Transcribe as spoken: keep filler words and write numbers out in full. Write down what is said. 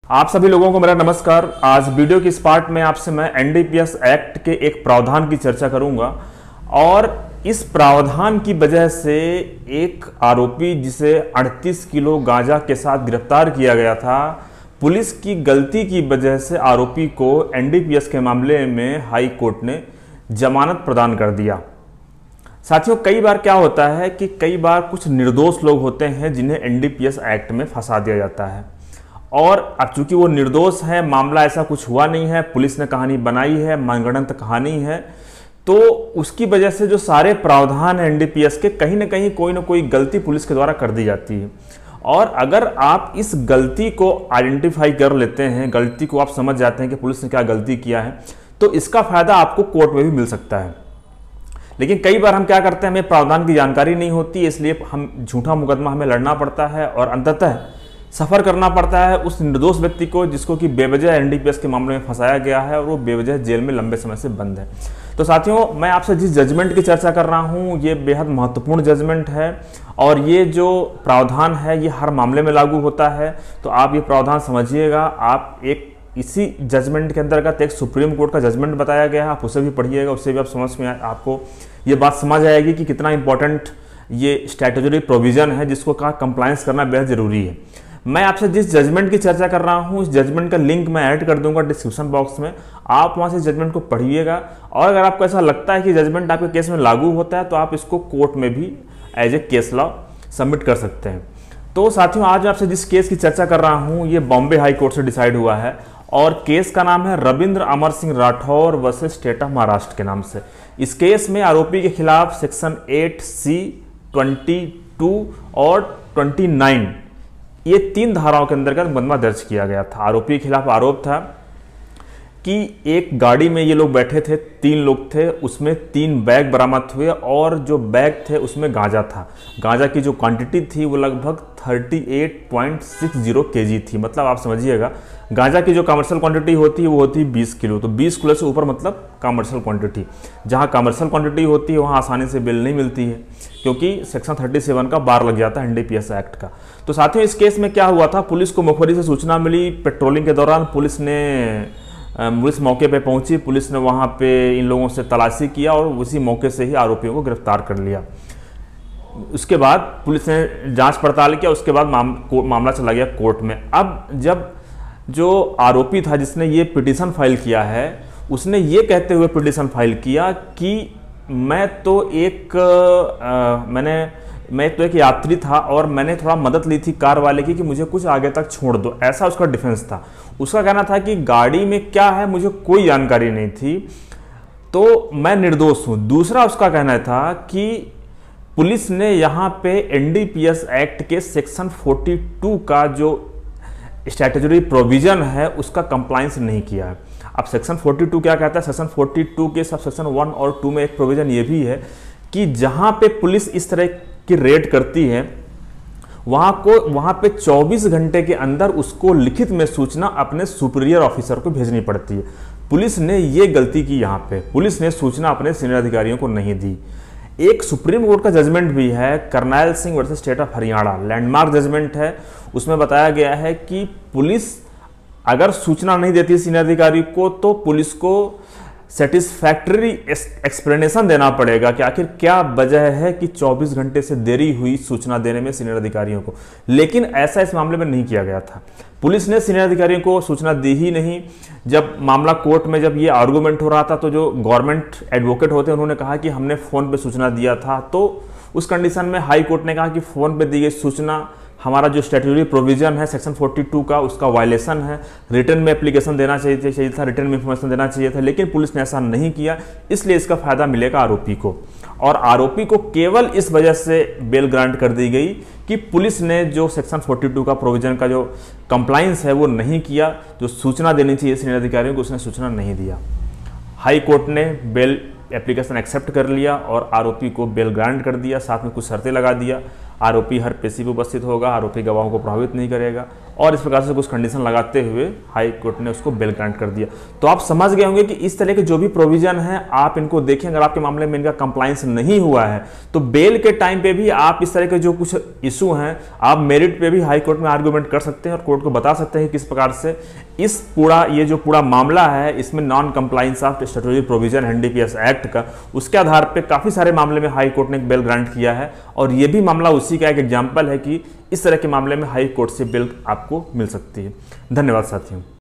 आप सभी लोगों को मेरा नमस्कार। आज वीडियो की इस पार्ट में आपसे मैं एनडीपीएस एक्ट के एक प्रावधान की चर्चा करूंगा और इस प्रावधान की वजह से एक आरोपी जिसे अड़तीस किलो गांजा के साथ गिरफ्तार किया गया था, पुलिस की गलती की वजह से आरोपी को एनडीपीएस के मामले में हाई कोर्ट ने जमानत प्रदान कर दिया। साथियों, कई बार क्या होता है कि कई बार कुछ निर्दोष लोग होते हैं जिन्हें एनडीपीएस एक्ट में फंसा दिया जाता है और अब चूंकि वो निर्दोष है, मामला ऐसा कुछ हुआ नहीं है, पुलिस ने कहानी बनाई है, मनगढ़ंत कहानी है, तो उसकी वजह से जो सारे प्रावधान है एनडीपीएस के, कहीं ना कहीं कोई ना कोई गलती पुलिस के द्वारा कर दी जाती है। और अगर आप इस गलती को आइडेंटिफाई कर लेते हैं, गलती को आप समझ जाते हैं कि पुलिस ने क्या गलती किया है, तो इसका फायदा आपको कोर्ट में भी मिल सकता है। लेकिन कई बार हम क्या करते हैं, हमें प्रावधान की जानकारी नहीं होती, इसलिए हम झूठा मुकदमा हमें लड़ना पड़ता है और अंततः सफ़र करना पड़ता है उस निर्दोष व्यक्ति को जिसको कि बेवजह एनडीपीएस के मामले में फंसाया गया है और वो बेवजह जेल में लंबे समय से बंद है। तो साथियों, मैं आपसे जिस जजमेंट की चर्चा कर रहा हूँ ये बेहद महत्वपूर्ण जजमेंट है और ये जो प्रावधान है ये हर मामले में लागू होता है। तो आप ये प्रावधान समझिएगा। आप एक इसी जजमेंट के अंतर्गत एक सुप्रीम कोर्ट का जजमेंट बताया गया है, आप उसे भी पढ़िएगा, उससे भी आप समझ में आपको ये बात समझ आएगी कि कितना इंपॉर्टेंट ये स्टैट्यूटरी प्रोविजन है जिसको का कंप्लायंस करना बेहद ज़रूरी है। मैं आपसे जिस जजमेंट की चर्चा कर रहा हूं उस जजमेंट का लिंक मैं ऐड कर दूंगा डिस्क्रिप्शन बॉक्स में, आप वहां से जजमेंट को पढ़िएगा और अगर आपको ऐसा लगता है कि जजमेंट आपके केस में लागू होता है तो आप इसको कोर्ट में भी as a case law submit कर सकते हैं। तो साथियों, आज आपसे जिस केस की चर्चा कर रहा हूं ये बॉम्बे हाई कोर्ट से डिसाइड हुआ है और केस का नाम है Ravindra Amar Singh Rathore versus state of Maharashtra के नाम से। इस केस में आरोपी के खिलाफ section eight C twenty two और ट्वेंटी नाइन ये तीन धाराओं के अंतर्गत मुकदमा दर्ज किया गया था। आरोपी के खिलाफ आरोप था कि एक गाड़ी में ये लोग बैठे थे, तीन लोग थे, उसमें तीन बैग बरामद हुए और जो बैग थे उसमें गांजा था। गांजा की जो क्वांटिटी थी वो लगभग अड़तीस पॉइंट सिक्स ज़ीरो केजी थी। मतलब आप समझिएगा, गांजा की जो कमर्शियल क्वांटिटी होती है वो होती है बीस किलो, तो बीस किलो से ऊपर मतलब कमर्शियल क्वांटिटी। जहां कमर्शियल क्वांटिटी होती है वहां आसानी से बिल नहीं मिलती है क्योंकि सेक्शन सैंतीस का बार लग जाता है एनडीपीएस एक्ट का। तो साथियों, इस केस में क्या हुआ था, पुलिस को मुखबिरी से सूचना मिली। पेट्रोलिंग के दौरान पुलिस ने पुलिस मौके पे पहुंची, पुलिस ने वहां पे इन लोगों से तलाशी किया और उसी मौके से ही आरोपियों को गिरफ्तार कर लिया। उसके बाद पुलिस ने जांच पड़ताल किया, उसके बाद माम, मामला चला गया कोर्ट में। अब जब जो आरोपी था जिसने ये पिटीशन फाइल किया है, उसने ये कहते हुए पिटीशन फाइल किया कि मैं तो एक आ, मैंने मैं तो एक यात्री था और मैंने थोड़ा मदद ली थी कार वाले की कि मुझे कुछ आगे तक छोड़ दो, ऐसा उसका डिफेंस था। उसका कहना था कि गाड़ी में क्या है मुझे कोई जानकारी नहीं थी, तो मैं निर्दोष हूं। दूसरा उसका कहना था कि पुलिस ने यहाँ पे एनडीपीएस एक्ट के सेक्शन बयालीस का जो स्टैट्यूटरी प्रोविजन है उसका कंप्लायंस नहीं किया है। अब सेक्शन बयालीस क्या कहता है, सेक्शन बयालीस के सब सेक्शन वन और टू में एक प्रोविजन ये भी है कि जहाँ पे पुलिस इस तरह की रेड करती है वहां को वहां पे चौबीस घंटे के अंदर उसको लिखित में सूचना अपने सुपीरियर ऑफिसर को भेजनी पड़ती है। पुलिस ने ये गलती की, यहाँ पे पुलिस ने सूचना अपने सीनियर अधिकारियों को नहीं दी। एक सुप्रीम कोर्ट का जजमेंट भी है, Karnail Singh versus state of Haryana, landmark judgement है। उसमें बताया गया है कि पुलिस अगर सूचना नहीं देती सीनियर अधिकारी को तो पुलिस को सेटिस्फैक्टरी एक्सप्लेनेशन देना पड़ेगा कि आखिर क्या वजह है कि चौबीस घंटे से देरी हुई सूचना देने में सीनियर अधिकारियों को। लेकिन ऐसा इस मामले में नहीं किया गया था। पुलिस ने सीनियर अधिकारियों को सूचना दी ही नहीं। जब मामला कोर्ट में जब ये आर्गूमेंट हो रहा था तो जो गवर्नमेंट एडवोकेट होते हैं उन्होंने कहा कि हमने फ़ोन पे सूचना दिया था, तो उस कंडीशन में हाई कोर्ट ने कहा कि फ़ोन पे दी गई सूचना हमारा जो स्टैट्यूटरी प्रोविजन है सेक्शन बयालीस का उसका वायलेशन है। रिटर्न में एप्लीकेशन देना चाहिए चाहिए था, रिटर्न में इंफॉर्मेशन देना चाहिए था, लेकिन पुलिस ने ऐसा नहीं किया। इसलिए इसका फायदा मिलेगा आरोपी को और आरोपी को केवल इस वजह से बेल ग्रांट कर दी गई कि पुलिस ने जो सेक्शन बयालीस का प्रोविजन का जो कंप्लायंस है वो नहीं किया, जो सूचना देनी चाहिए सीनियर अधिकारियों को उसने सूचना नहीं दिया। हाई कोर्ट ने बेल एप्लीकेशन एक्सेप्ट कर लिया और आरोपी को बेल ग्रांट कर दिया, साथ में कुछ शर्तें लगा दिया। आरोपी हर पेशी पर उपस्थित होगा, आरोपी गवाहों को प्रभावित नहीं करेगा, और इस प्रकार से कुछ कंडीशन लगाते हुए हाई कोर्ट ने उसको बेल ग्रांट कर दिया। तो आप समझ गए होंगे कि इस तरह के जो भी प्रोविजन है आप इनको देखें। अगर आपके मामले में इनका कंप्लायंस नहीं हुआ है तो बेल के टाइम पे भी आप इस तरह के जो कुछ इशू हैं आप मेरिट पे भी हाई कोर्ट में आर्गुमेंट कर सकते हैं और कोर्ट को बता सकते हैं किस प्रकार से इस पूरा ये जो पूरा मामला है इसमें non compliance of statutory provision NDPS act का, उसके आधार पे काफी सारे मामले में हाई कोर्ट ने एक बेल ग्रांट किया है। और ये भी मामला उसी का एक एग्जाम्पल है कि इस तरह के मामले में हाई कोर्ट से बेल आपको मिल सकती है। धन्यवाद साथियों।